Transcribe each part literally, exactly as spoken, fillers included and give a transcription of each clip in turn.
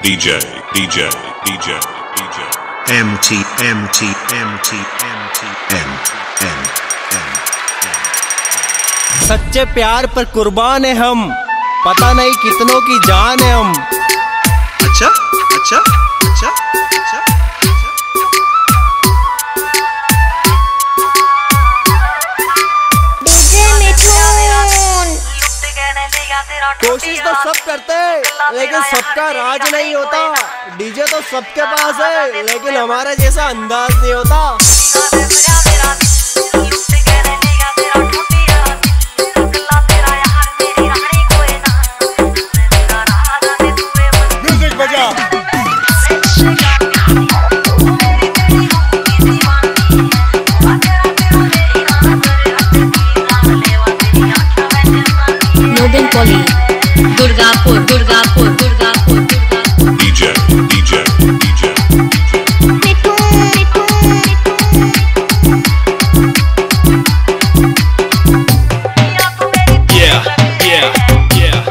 DJ, DJ, DJ, DJ. M T, M T, M T, M T, M, M, M. सच्चे प्यार पर कुर्बान है हम, पता नहीं कितनों की जान है हम। अच्छा अच्छा अच्छा अच्छा कोशिश तो सब करते हैं लेकिन सबका राज नहीं होता। डीजे तो सबके पास है लेकिन हमारे जैसा अंदाज नहीं होता। म्यूजिक बजा। Noble Poly Durgapur Durgapur Durgapur Durgapur DJ, DJ, DJ. Yeah, yeah, yeah.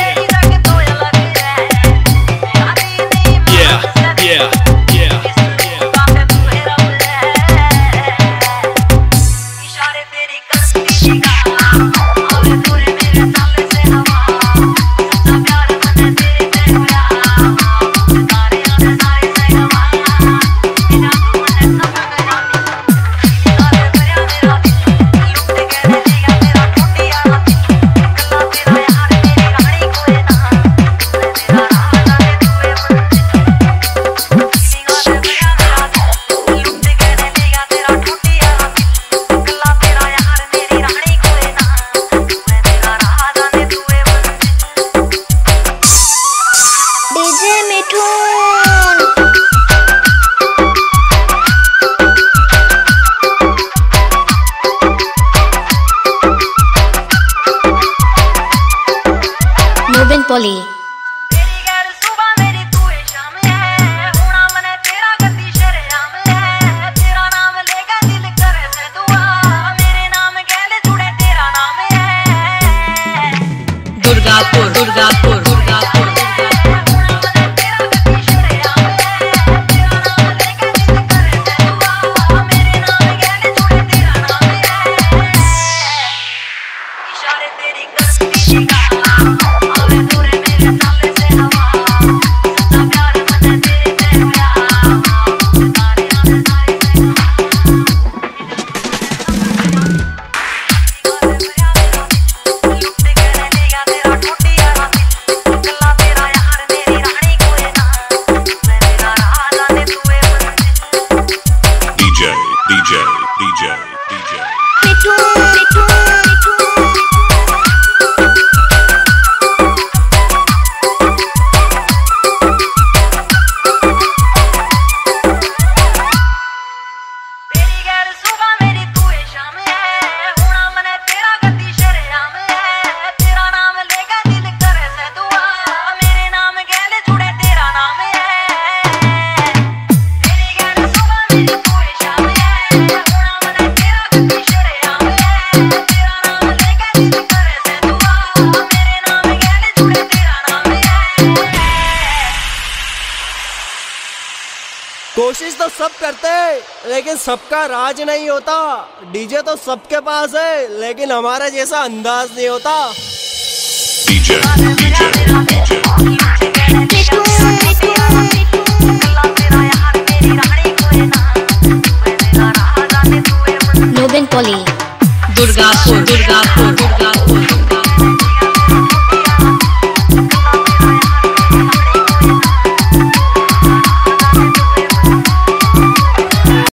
Yeah, yeah, yeah. Noble Poly Durgapur Durgapur Durgapur DJ, DJ, DJ, DJ. कोशिश तो सब करते हैं लेकिन सबका राज नहीं होता। डीजे तो सबके पास है लेकिन हमारे जैसा अंदाज नहीं होता। DJ, DJ, DJ. Noble Poly Durgapur Durgapur Durgapur